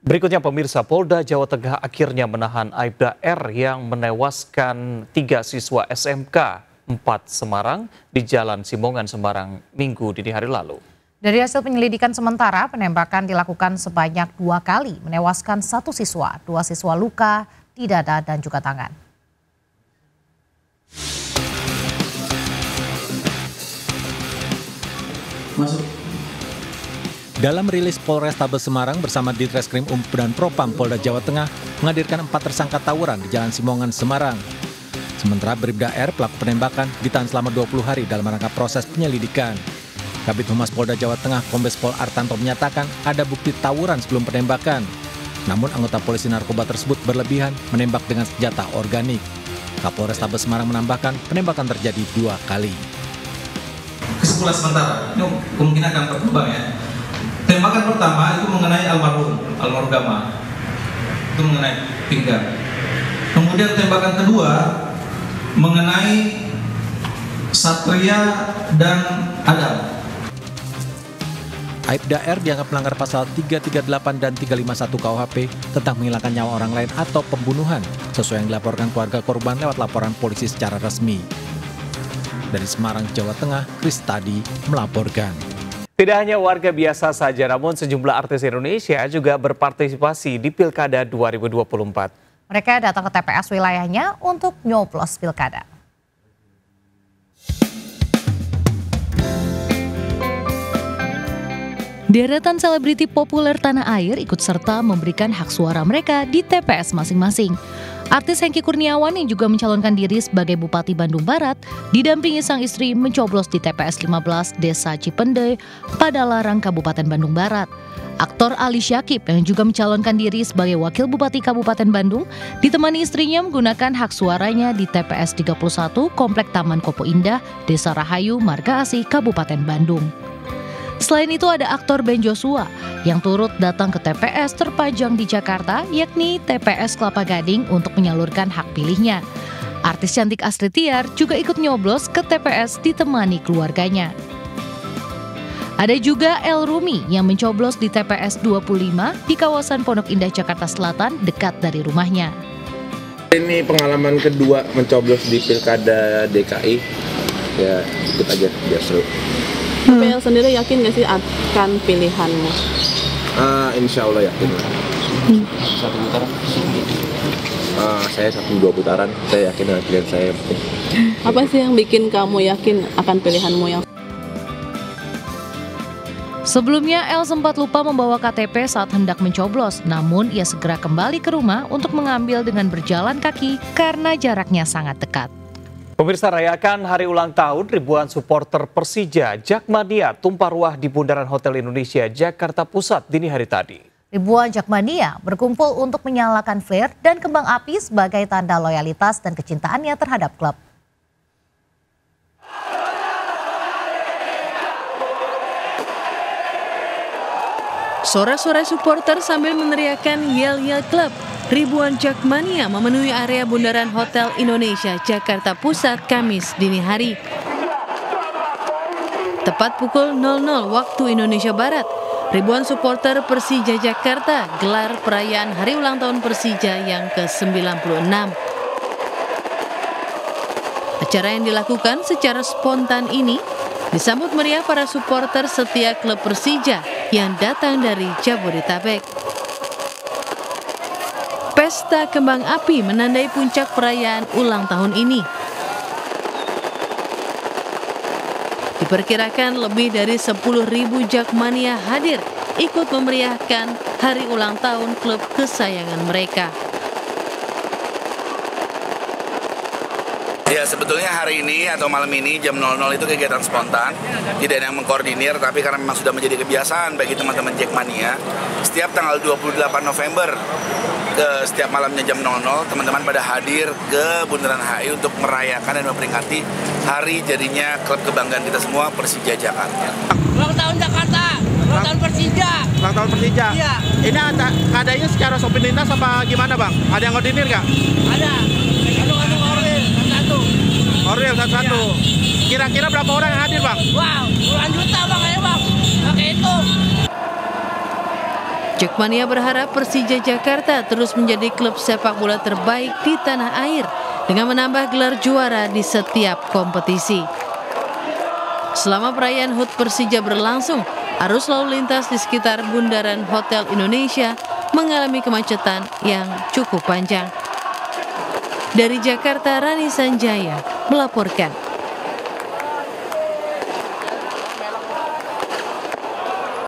Berikutnya pemirsa, Polda Jawa Tengah akhirnya menahan Aibda R yang menewaskan 3 siswa SMK 4 Semarang di Jalan Simongan, Semarang, Minggu dini hari lalu. Dari hasil penyelidikan sementara, penembakan dilakukan sebanyak 2 kali, menewaskan 1 siswa, 2 siswa luka di dada dan juga tangan. Masuk. Dalam rilis Polrestabes Semarang bersama Ditreskrim dan Propam Polda Jawa Tengah menghadirkan 4 tersangka tawuran di Jalan Simongan, Semarang. Sementara Bribda R, pelaku penembakan, ditahan selama 20 hari dalam rangka proses penyelidikan. Kabid Humas Polda Jawa Tengah, Kombes Pol Artanto menyatakan ada bukti tawuran sebelum penembakan. Namun anggota polisi narkoba tersebut berlebihan menembak dengan senjata organik. Kapolrestabes Semarang menambahkan penembakan terjadi 2 kali. Kesimpulan sementara, ini kemungkinan akan berkembang ya. Tembakan pertama itu mengenai almarhum Gama, itu mengenai pinggang. Kemudian tembakan kedua mengenai Satria dan Adam. Aibda R dianggap melanggar pasal 338 dan 351 KUHP tentang menghilangkan nyawa orang lain atau pembunuhan, sesuai yang dilaporkan keluarga korban lewat laporan polisi secara resmi. Dari Semarang, Jawa Tengah, Kristadi melaporkan. Tidak hanya warga biasa saja, namun sejumlah artis Indonesia juga berpartisipasi di Pilkada 2024. Mereka datang ke TPS wilayahnya untuk nyoblos pilkada. Deretan selebriti populer tanah air ikut serta memberikan hak suara mereka di TPS masing-masing. Artis Hengky Kurniawan yang juga mencalonkan diri sebagai Bupati Bandung Barat didampingi sang istri mencoblos di TPS 15 Desa Cipendei, Padalarang, Kabupaten Bandung Barat. Aktor Ali Syakib yang juga mencalonkan diri sebagai Wakil Bupati Kabupaten Bandung ditemani istrinya menggunakan hak suaranya di TPS 31 Komplek Taman Kopo Indah, Desa Rahayu, Marga Asih, Kabupaten Bandung. Selain itu ada aktor Ben Joshua yang turut datang ke TPS terpanjang di Jakarta, yakni TPS Kelapa Gading untuk menyalurkan hak pilihnya. Artis cantik Astrid Tiar juga ikut nyoblos ke TPS ditemani keluarganya. Ada juga El Rumi yang mencoblos di TPS 25 di kawasan Pondok Indah, Jakarta Selatan, dekat dari rumahnya. Ini pengalaman kedua mencoblos di Pilkada DKI, ya ikut aja biar seru. PL sendiri yakin nggak sih akan pilihanmu? Insya Allah yakin. Satu putaran? Saya 1-2 putaran, saya yakin dengan pilihan saya. Apa sih yang bikin kamu yakin akan pilihanmu yang? Sebelumnya, El sempat lupa membawa KTP saat hendak mencoblos, namun ia segera kembali ke rumah untuk mengambil dengan berjalan kaki karena jaraknya sangat dekat. Pemirsa, rayakan hari ulang tahun ribuan supporter Persija Jakmania tumpah ruah di Bundaran Hotel Indonesia, Jakarta Pusat dini hari tadi. Ribuan Jakmania berkumpul untuk menyalakan flare dan kembang api sebagai tanda loyalitas dan kecintaannya terhadap klub. Sorak-sorai supporter sambil meneriakkan yel-yel klub. Ribuan Jakmania memenuhi area Bundaran Hotel Indonesia, Jakarta Pusat, Kamis dini hari. Tepat pukul 00 waktu Indonesia Barat, ribuan supporter Persija Jakarta gelar perayaan hari ulang tahun Persija yang ke-96. Acara yang dilakukan secara spontan ini disambut meriah para supporter setia klub Persija yang datang dari Jabodetabek. Pesta kembang api menandai puncak perayaan ulang tahun ini. Diperkirakan lebih dari 10.000 Jakmania hadir ikut memeriahkan hari ulang tahun klub kesayangan mereka. Ya, sebetulnya hari ini atau malam ini jam 00 itu kegiatan spontan, tidak ada yang mengkoordinir, tapi karena memang sudah menjadi kebiasaan bagi teman-teman Jakmania, setiap tanggal 28 November ke setiap malamnya jam 00 teman-teman pada hadir ke Bundaran HI untuk merayakan dan memperingati hari jadinya klub kebanggaan kita semua, Persija Jakarta. Ulang tahun Jakarta, ulang tahun Persija. Ulang tahun Persija? Iya. Ini adanya secara sopinitas apa gimana Bang? Ada yang koordinir nggak? Ada. Oril satu-satu. Kira-kira berapa orang yang hadir Bang? Wow, puluhan juta Bang, ayo Bang. Pakai itu. Jackmania berharap Persija Jakarta terus menjadi klub sepak bola terbaik di tanah air dengan menambah gelar juara di setiap kompetisi. Selama perayaan HUT Persija berlangsung, arus lalu lintas di sekitar Bundaran Hotel Indonesia mengalami kemacetan yang cukup panjang. Dari Jakarta, Rani Sanjaya melaporkan.